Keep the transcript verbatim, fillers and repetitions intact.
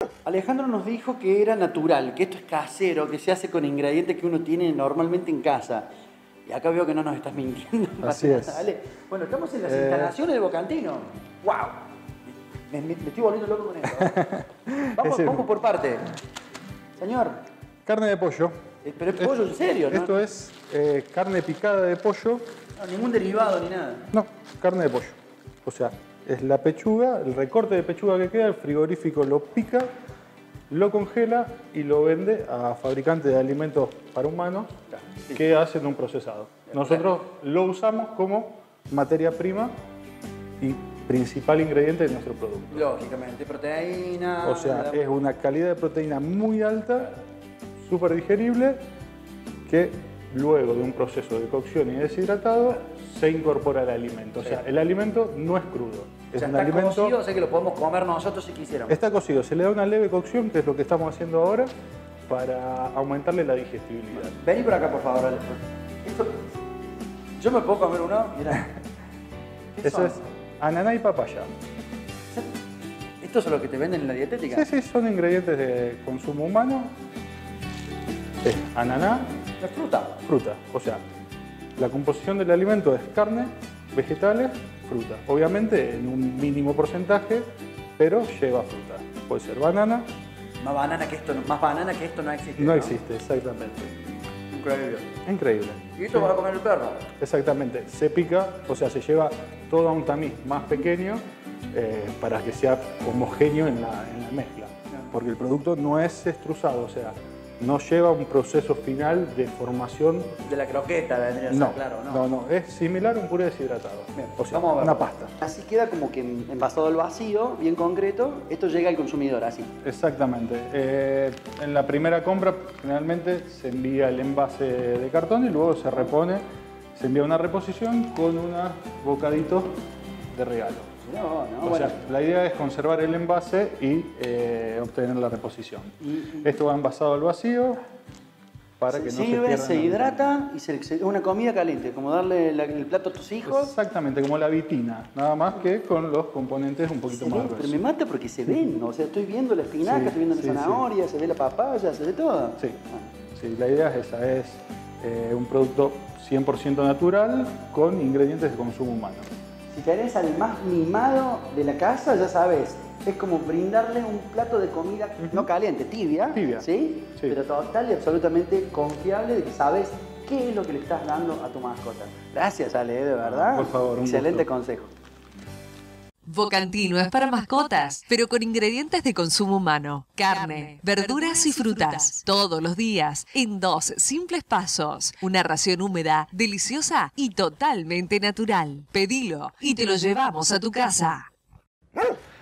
Alejandro nos dijo que era natural, que esto es casero, que se hace con ingredientes que uno tiene normalmente en casa. Y acá veo que no nos estás mintiendo. Así es. Dale. Bueno, estamos en las Eh... instalaciones de Bocantino. ¡Wow! Me, me, me estoy volviendo loco con esto. Vamos, el... vamos por parte. Señor. Carne de pollo. Eh, pero es pollo en serio, ¿no? Esto es eh, carne picada de pollo. No, ningún derivado ni nada. No, carne de pollo. O sea, es la pechuga, el recorte de pechuga que queda, el frigorífico lo pica, lo congela y lo vende a fabricantes de alimentos para humanos que hacen un procesado. Nosotros lo usamos como materia prima y principal ingrediente de nuestro producto. Lógicamente, proteína... O sea, es una calidad de proteína muy alta, súper digerible, que luego de un proceso de cocción y deshidratado se incorpora al alimento. O sea, el alimento no es crudo. Es o sea, un está alimento... cocido, o sea que lo podemos comer nosotros si quisiéramos. Está cocido, se le da una leve cocción, que es lo que estamos haciendo ahora, para aumentarle la digestibilidad. Vení por acá, por favor. Esto... ¿Yo me puedo comer uno? Mirá. Eso son? Es ananá y papaya. ¿Estos son los que te venden en la dietética? Sí, sí, son ingredientes de consumo humano. Es ananá. ¿Es fruta? Fruta, o sea, la composición del alimento es carne, vegetales, fruta. Obviamente en un mínimo porcentaje, pero lleva fruta. Puede ser banana. Más banana que esto no, más banana que esto no existe. No, ¿no? existe, exactamente. Increíble. Increíble. ¿Y esto va a comer el perro? Exactamente. Se pica, o sea, se lleva todo a un tamiz más pequeño eh, para que sea homogéneo en la, en la mezcla. Porque el producto no es extrusado, o sea, no lleva un proceso final de formación. De la croqueta, vendría a ser, no, claro, ¿no? No, no, es similar a un puré deshidratado. Bien, o sea, vamos a ver. Una pasta. Así queda como que envasado al vacío, bien concreto, esto llega al consumidor, así. Exactamente. Eh, en la primera compra generalmente se envía el envase de cartón y luego se repone, se envía una reposición con unos bocaditos de regalo. No, no, o bueno. sea, la idea es conservar el envase y eh, obtener la reposición. Y, y... Esto va envasado al vacío para se que no sirve, se pierda. Se hidrata y se, es una comida caliente, como darle la, el plato a tus hijos. Exactamente, como la vitina, nada más que con los componentes un poquito más gruesos. Pero me mata porque se ven, o sea, estoy viendo la espinaca, sí, estoy viendo la sí, zanahoria, sí. Se ve la papaya, se ve todo. Sí, ah. sí, la idea es esa, es eh, un producto cien por ciento natural con ingredientes de consumo humano. Si tenés al más mimado de la casa, ya sabes, es como brindarle un plato de comida uh-huh. no caliente, tibia, tibia. ¿sí? ¿sí? Pero total y absolutamente confiable de que sabes qué es lo que le estás dando a tu mascota. Gracias, Ale, de verdad. Por favor, un excelente gusto. consejo. Bocantino es para mascotas, pero con ingredientes de consumo humano. Carne, verduras y frutas. Todos los días, en dos simples pasos. Una ración húmeda, deliciosa y totalmente natural. Pedilo y te lo llevamos a tu casa.